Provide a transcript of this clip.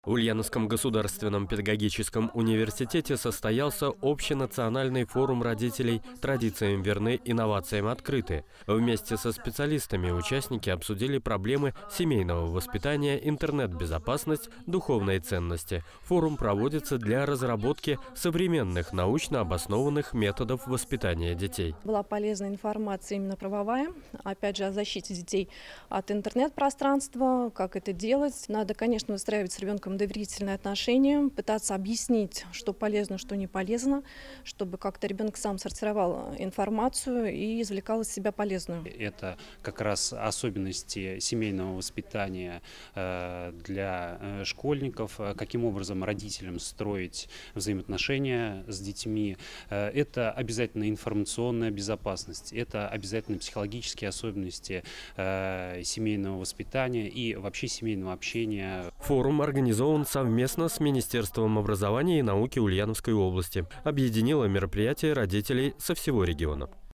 В Ульяновском государственном педагогическом университете состоялся общенациональный форум родителей «Традициям верны, инновациям открыты». Вместе со специалистами участники обсудили проблемы семейного воспитания, интернет-безопасность, духовные ценности. Форум проводится для разработки современных научно обоснованных методов воспитания детей. Была полезная информация именно правовая, опять же, о защите детей от интернет-пространства, как это делать. Надо, конечно, выстраивать с ребенком доверительные отношения, пытаться объяснить, что полезно, что не полезно, чтобы как-то ребенок сам сортировал информацию и извлекал из себя полезную. Это как раз особенности семейного воспитания для школьников, каким образом родителям строить взаимоотношения с детьми. Это обязательно информационная безопасность, это обязательно психологические особенности семейного воспитания и вообще семейного общения. Форум организован совместно с Министерством образования и науки Ульяновской области. Объединило мероприятие родителей со всего региона.